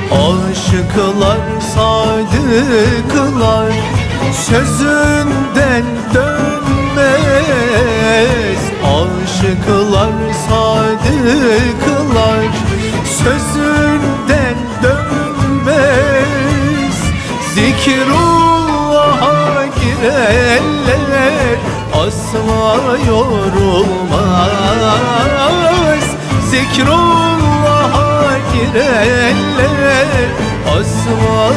Aşıklar, sadıklar sözünden dönmez. Aşıklar, sadıklar sözünden dönmez. Zikrullah'a girenler asla yorulmaz. Zikrullah'a girenler asla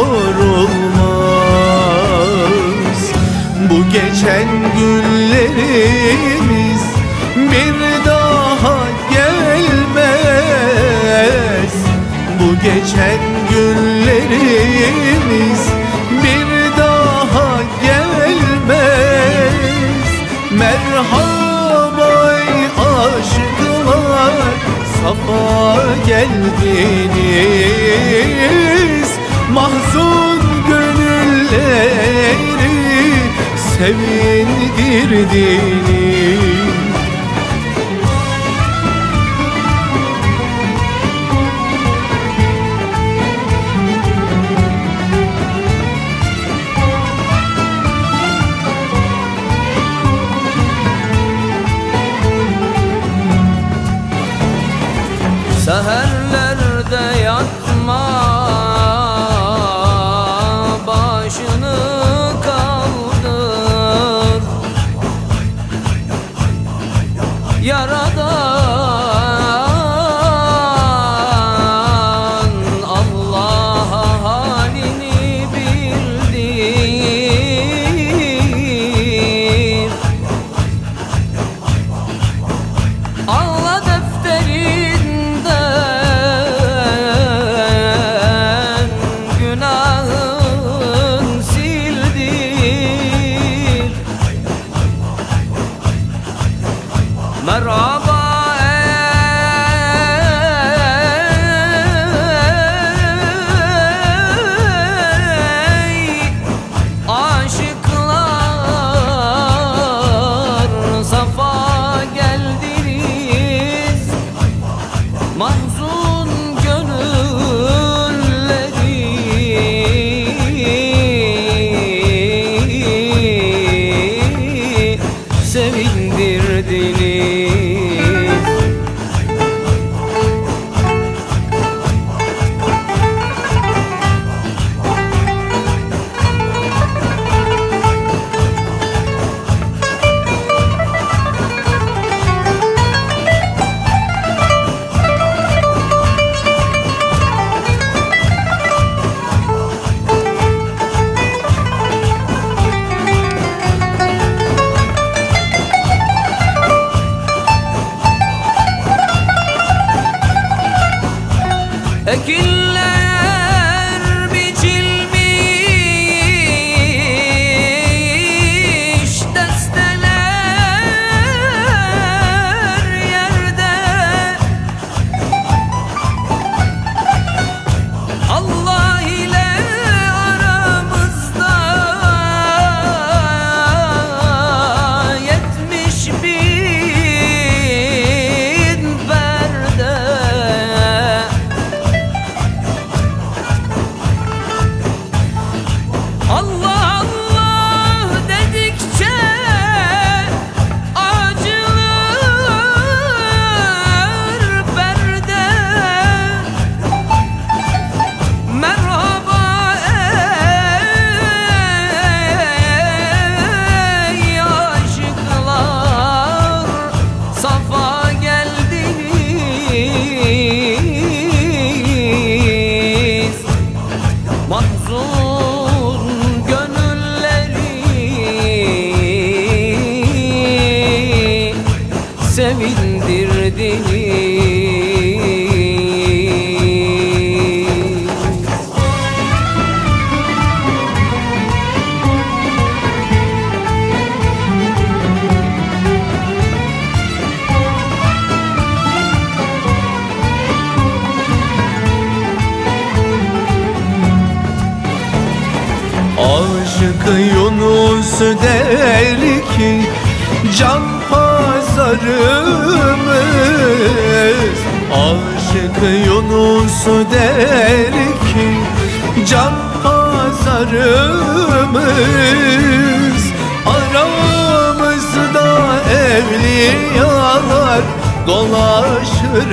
yorulmaz. Bu geçen günlerimiz bir daha gelmez. Bu geçen günlerimiz bir daha gelmez. Merhaba ey aşıklar, safa geldiniz. Mahzun gönülleri sevindirdiniz. Seherlerde yatma, başını kaldır. Yaradan Allah'a halini bildir. Allah defterinden günahın sildir. Merhaba ey aşıklar, safa geldiniz. Mahzun gönülleri sevindirdiniz. Ekinler biçilmiş, desteler yerde. Allah ile aramızda 70.000 perde. Allah Allah dedikçe acılır perde. Merhaba ey aşıklar, safa geldiniz. Mahzun gönülleri sevindirdiniz. Aşık Yunus der ki can pazarımız. Aşık Aşık Yunus der ki can pazarımız, aramızda evliyalar dolaşır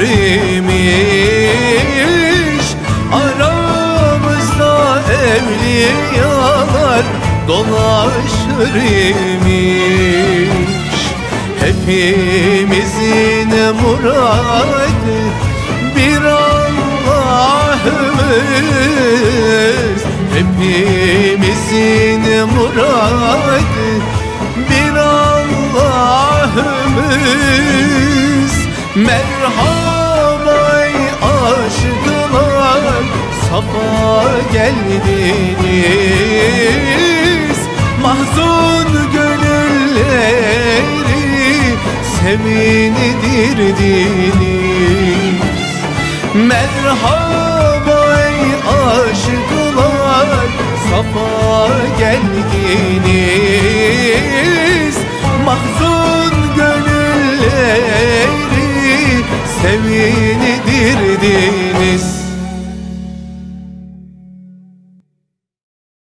imiş. Aramızda evliyalar dolaşır imiş. Hepimizin muradı bir Allah'ımız, hepimizin muradı bir Allah'ımız. Merhaba ey aşıklar, safa geldiniz. Mahzun gönülleri sevindirdiniz. Merhaba ey aşıklar, safa geldiniz. Mahzun gönülleri sevindirdiniz.